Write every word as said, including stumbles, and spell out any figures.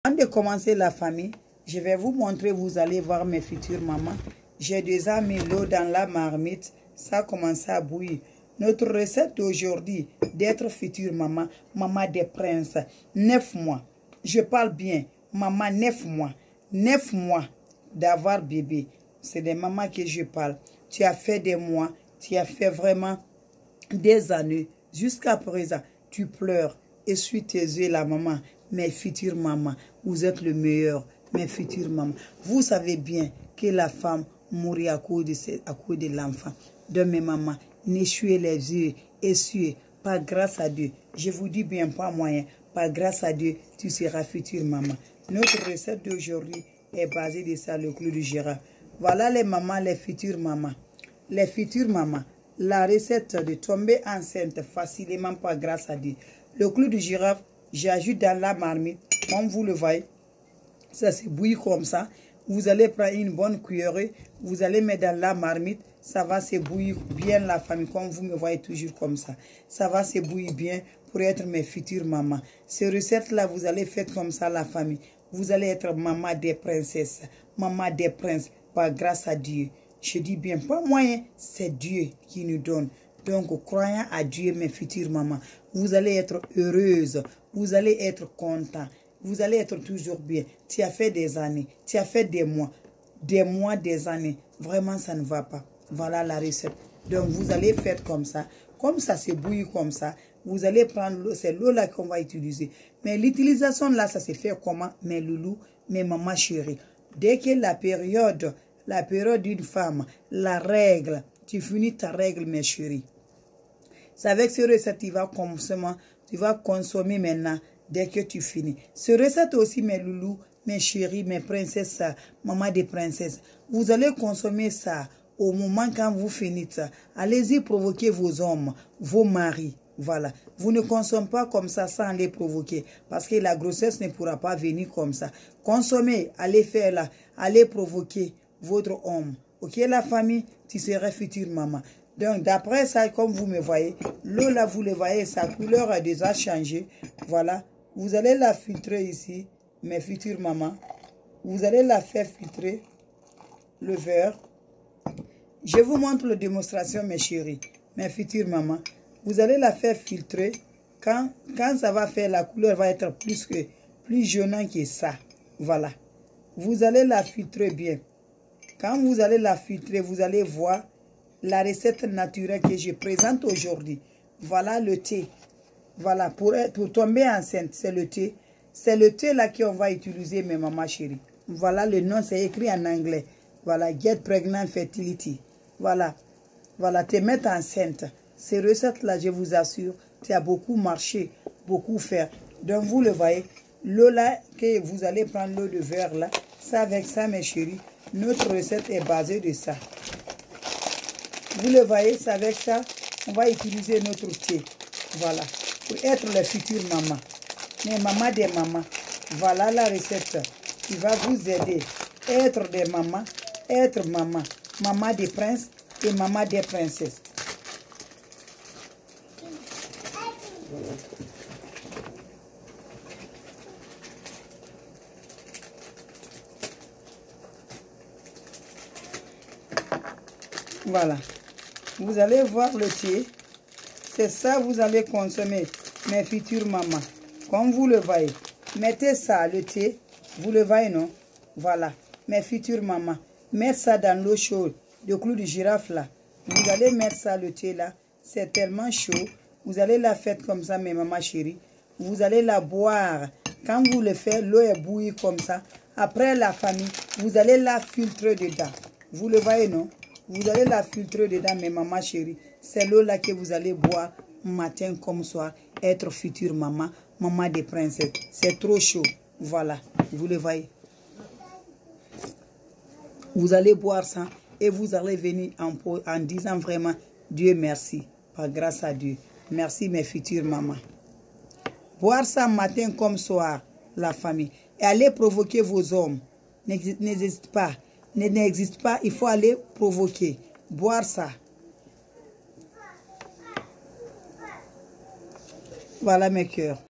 Avant de commencer la famille, je vais vous montrer, vous allez voir mes futures mamans. J'ai déjà mis l'eau dans la marmite, ça a commencé à bouillir. Notre recette d'aujourd'hui, d'être future maman, maman des princes, neuf mois. Je parle bien, maman neuf mois, neuf mois d'avoir bébé. C'est des mamans que je parle. Tu as fait des mois, tu as fait vraiment des années. Jusqu'à présent, tu pleures. Essuie tes yeux, la maman. Mes futures mamans, vous êtes le meilleur. Mes futures mamans. Vous savez bien que la femme mourit à cause de, à cause de l'enfant. De mes mamans, n'essuyez les yeux. Essuyez. Par grâce à Dieu. Je vous dis bien, pas moyen. Par grâce à Dieu, tu seras future maman. Notre recette d'aujourd'hui est basée de ça, le clou de girafe. Voilà les mamans, les futures mamans. Les futures mamans. La recette de tomber enceinte facilement par grâce à Dieu. Le clou de girafe, j'ajoute dans la marmite, comme vous le voyez. Ça se bouillit comme ça. Vous allez prendre une bonne cuillerée. Vous allez mettre dans la marmite. Ça va se bouillir bien la famille, comme vous me voyez toujours comme ça. Ça va se bouillir bien pour être mes futures mamans. Ces recettes-là, vous allez faire comme ça la famille. Vous allez être maman des princesses, maman des princes, par grâce à Dieu. Je dis bien, pas moyen, c'est Dieu qui nous donne. Donc, croyant à Dieu, mes futures mamans, vous allez être heureuses, vous allez être content, vous allez être toujours bien. Tu as fait des années, tu as fait des mois, des mois, des années. Vraiment, ça ne va pas. Voilà la recette. Donc, vous allez faire comme ça. Comme ça se bouillit comme ça, vous allez prendre l'eau. C'est l'eau là qu'on va utiliser. Mais l'utilisation là, ça se fait comment? Mes loulous, mes mamans chéries. Dès que la période, la période d'une femme, la règle, tu finis ta règle, mes chéris. C'est avec ce recette tu vas consommer, tu vas consommer maintenant dès que tu finis. Ce recette aussi, mes loulous, mes chéris, mes princesses, maman des princesses. Vous allez consommer ça au moment quand vous finissez. Allez-y provoquer vos hommes, vos maris. Voilà. Vous ne consommez pas comme ça sans les provoquer. Parce que la grossesse ne pourra pas venir comme ça. Consommez, allez faire là, allez provoquer votre homme. Ok, la famille, tu seras future maman. Donc, d'après ça, comme vous me voyez, l'eau là, vous le voyez, sa couleur a déjà changé. Voilà. Vous allez la filtrer ici, mes futures mamans. Vous allez la faire filtrer, le verre. Je vous montre la démonstration, mes chéris, mes futures mamans. Vous allez la faire filtrer. Quand, quand ça va faire, la couleur va être plus, que, plus jaune que ça. Voilà. Vous allez la filtrer bien. Quand vous allez la filtrer, vous allez voir la recette naturelle que je présente aujourd'hui. Voilà le thé. Voilà, pour, pour tomber enceinte, c'est le thé. C'est le thé là qu'on va utiliser, mes mamans chéries. Voilà le nom, c'est écrit en anglais. Voilà, Get Pregnant Fertility. Voilà, voilà, te mettre enceinte. Ces recettes-là, je vous assure, tu as beaucoup marché, beaucoup fait. Donc, vous le voyez, l'eau là, que vous allez prendre l'eau de verre là, ça avec ça, mes chéris, notre recette est basée de ça. Vous le voyez, c'est avec ça, on va utiliser notre thé. Voilà, pour être les futures mamans. Mais maman des mamans, voilà la recette qui va vous aider. Être des mamans, être maman. Maman des princes et maman des princesses. Voilà. Vous allez voir le thé. C'est ça vous allez consommer, mes futures mamans. Comme vous le voyez. Mettez ça, le thé. Vous le voyez, non? Voilà. Mes futures mamans. Mettez ça dans l'eau chaude. Le clou de girafe là. Vous allez mettre ça, le thé là. C'est tellement chaud. Vous allez la faire comme ça, mes mamans chéries. Vous allez la boire. Quand vous le faites, l'eau est bouillie comme ça. Après la famille, vous allez la filtrer dedans. Vous le voyez, non? Vous allez la filtrer dedans, mes mamans chéries. C'est l'eau là que vous allez boire matin comme soir. Être future maman, maman des princesses. C'est trop chaud. Voilà, vous le voyez. Vous allez boire ça et vous allez venir en, en disant vraiment Dieu merci. Par grâce à Dieu. Merci mes futures mamans. Boire ça matin comme soir, la famille. Et allez provoquer vos hommes. N'hésitez pas. N'existe pas, il faut aller provoquer. Boire ça. Voilà mes cœurs.